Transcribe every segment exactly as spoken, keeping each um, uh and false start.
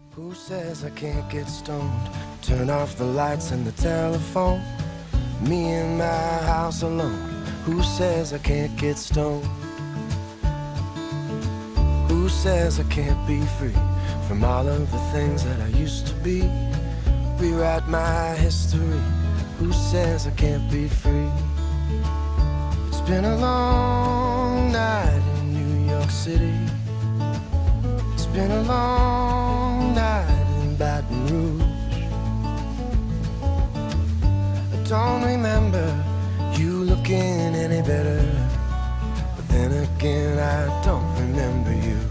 Who says I can't get stoned? Turn off the lights and the telephone. Me in my house alone. Who says I can't get stoned? Who says I can't be free from all of the things that I used to be? Rewrite my history. Who says I can't be free? It's been a long night in New York City. It's been a long night in Baton Rouge. I don't remember you looking any better, but then again I don't remember you.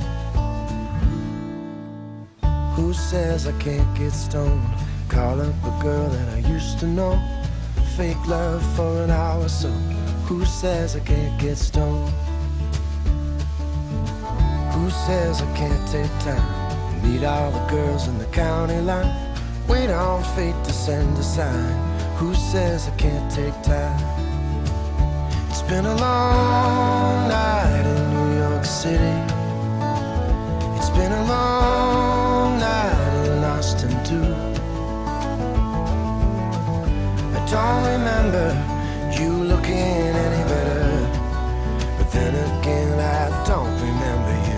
Who says I can't get stoned? Call up a girl that I used to know. Fake love for an hour or so. Who says I can't get stoned? Who says I can't take time? Meet all the girls in the county line. Wait on fate to send a sign. Who says I can't take time? It's been a long night in New York City. It's been a long night in Austin too. I don't remember you looking any better, but then again I don't remember you.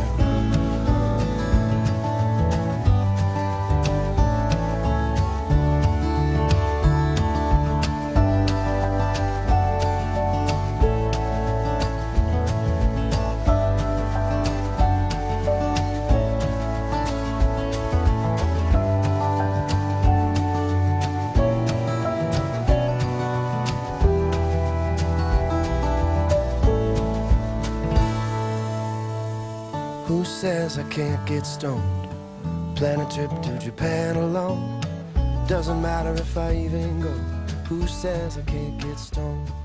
Who says I can't get stoned? Plan a trip to Japan alone. Doesn't matter if I even go. Who says I can't get stoned?